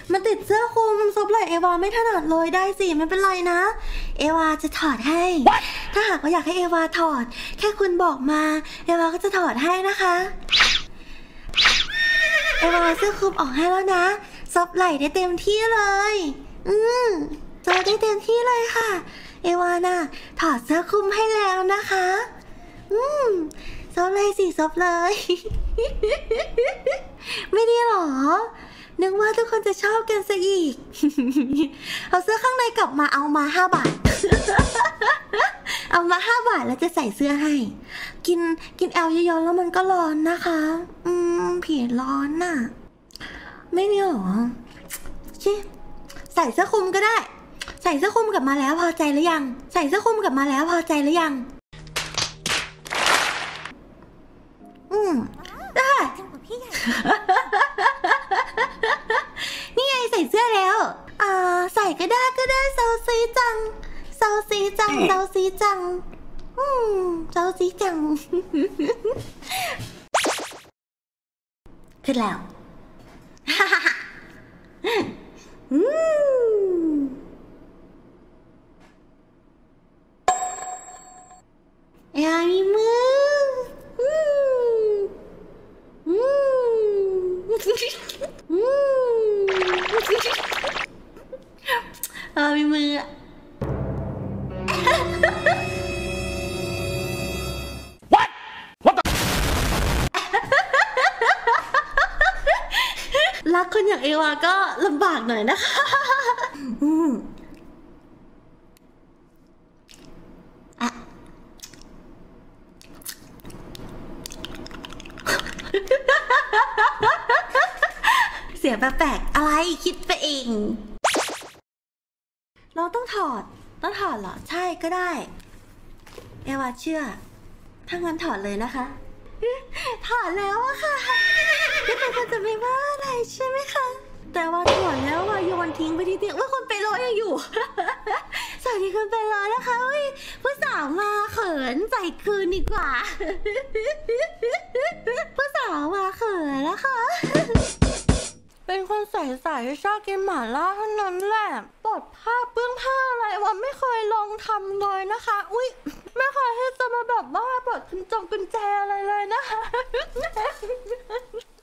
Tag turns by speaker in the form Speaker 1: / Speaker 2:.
Speaker 1: มันติดเสื้อคลุมซบไหล่เอวาไม่ถนัดเลยได้สิไม่เป็นไรนะเอวาจะถอดให้ ถ้าหากว่าอยากให้เอวาถอดแค่คุณบอกมาเอวาก็จะถอดให้นะคะเอวาเสื้อคลุมออกให้แล้วนะซบไหล่ได้เต็มที่เลยซบได้เต็มที่เลยค่ะเอวาน่ะถอดเสื้อคลุมให้แล้วนะคะซบเลยสิซบเลย ไม่ดีหรอนึกว่าทุกคนจะชอบกันซะอีก เอาเสื้อข้างในกลับมาเอามา5 บาท เอามา5 บาทแล้วจะใส่เสื้อให้กินแอลเยอะๆแล้วมันก็ร้อนนะคะผิวร้อนน่ะไม่ดีหรอชิใส่เสื้อคลุมก็ได้ใส่เสื้อคลุมกลับมาแล้วพอใจหรือยังใส่เสื้อคลุมกลับมาแล้วพอใจหรือยังได้นี่ไงใส่เสื้อแล้วใส่ก็ได้เซาซีจังเซาซีจังเซาซีจังขึ้นแล้วอย่ามีมือมีมือรักคนอย่างเอวาก็ลำบากหน่อยนะคะเสียงแปลกๆอะไรคิดไปเองเราต้องถอดเหรอใช่ก็ได้เอวาเชื่อถ้างั้นถอดเลยนะคะถอดแล้วอะค่ะทุกคนจะไม่ว่าอะไรใช่ไหมคะแต่ว่าถอดแล้วว่าโยนทิ้งไปที่เตียงว่าคนไปรอยังอยู่สวัสดีคนไปรอนะคะผู้สาวมาเขินใส่คืนดีกว่าผู้สาวมาเขินแล้วค่ะเป็นคนใส่ชอบกินหม่าล่าเท่านั้นแหละปลดผ้าเปื้องผ้าอะไรวะไม่เคยลองทำเลยนะคะอุ๊ยไม่เคยให้จะมาแบบว่าปลดกุญแจอะไรเลยนะคะ